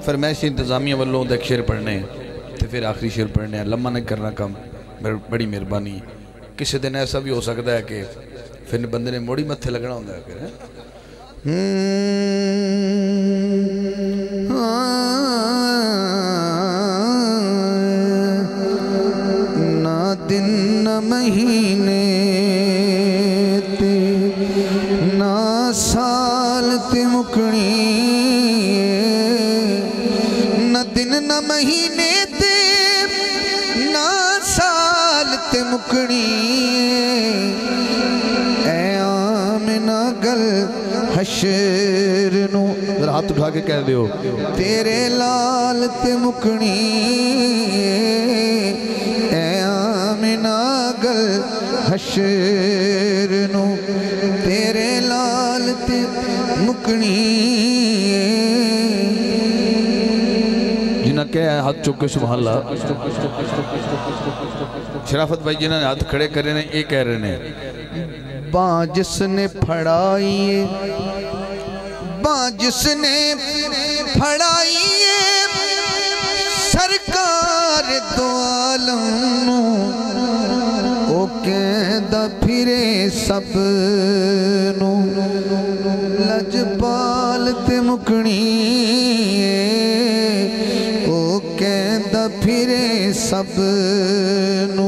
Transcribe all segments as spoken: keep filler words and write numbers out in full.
फरमाइश इंतजामिया वालों एक शेर पढ़ने तो फिर आखिरी शेर पढ़ने, लम्मा नहीं करना कम, बड़ी मेहरबानी। किसी दिन ऐसा भी हो सकता है कि फिर बंदे ने मोड़ी मत्थे लगना होता है फिर। ना दिन न महीने ते ना साल ते मुकनी, न दिन न महीने ते ना साल ते मुकनी। ऐ आमिना गल हशर नू, जरा हाथ उठा के कह दियो, तेरे लाल ते मुकनी। ऐ आमिना गल हशर नू, तेरे लाल ते मुकनी। जिन्हें क्या है हाथ चुक के सुभान अल्लाह। शराफत भाई जिन्होंने हाथ खड़े करे ने ये कह रहे ने, बाँ जिसने फड़ाई, बाँ जिसने फड़ाई सरकार दो आलम नू, ओ कहदा फिरे सब नू, लजपाल ते मुकनी। ओ कहदा फिरे सब नू,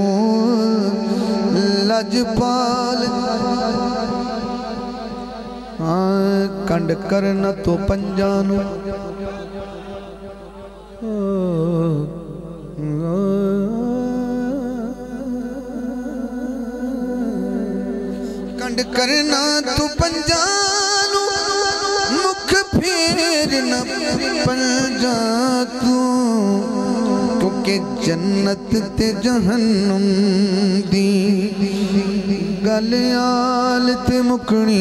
लजपाल। हाँ कंड करना तो पंजानू, कंड करना तो पंजानू, मुख फेर न पंजा तू। क्योंकि जन्नत ते जहन्नुम दी गल आल ते मुकनी।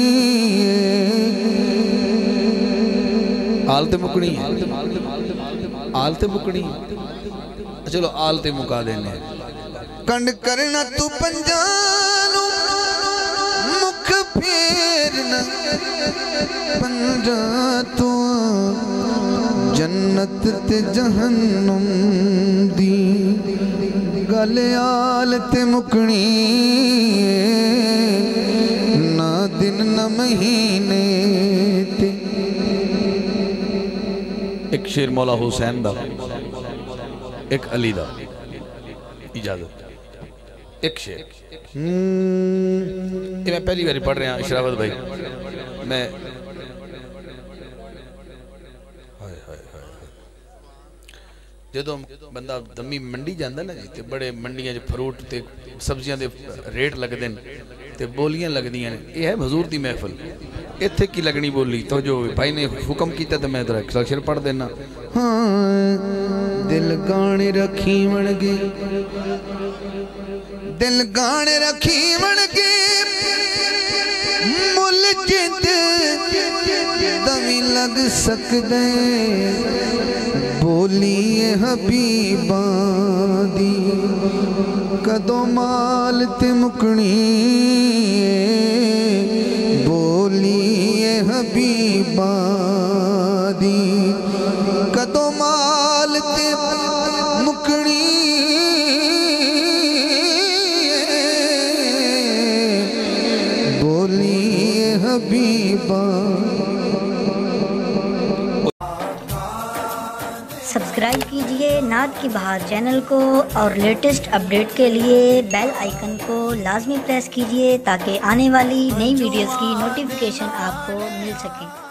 आल ते मुकनी है, आल ते मुकनी। चलो आल ते मुका देने। कंड करना तू पंजानू, मुख फेर न पंजा तू। जन्नत ते जहन्नुम दी गल आल ते मुकनी। ना दिन न महीने ते। एक शेर मौला हुसैन दा, एक अली दा, इजाजत। एक शेर ये मैं पहली बार पढ़ रहा हूँ शराफत भाई। मैं जो बंदा दमी मंडी जाता ना जी, तो बड़े मंडिया फ्रूट ते सब्जियां दे रेट लगते हैं, तो बोलियां लगदियां ने। यह है हजूर दी महफिल, इत्थे की लगनी बोली। तो जो भाई ने हुक्म किया तो मैं तेरा शेर पढ़ देना। हाँ दिल गाने रखी बन गए, दिल गाने रखी बन गए, मुल जिंद दमी लग सकदे। बोलिए हबीबा दी कदों माल ते मुकनी। बोलिए हबीबा दी कदों माल ते मुकनी। बोलिए हबीबा। सब्सक्राइब कीजिए नात की बहार चैनल को और लेटेस्ट अपडेट के लिए बेल आइकन को लाजमी प्रेस कीजिए ताकि आने वाली नई वीडियोस की नोटिफिकेशन आपको मिल सके।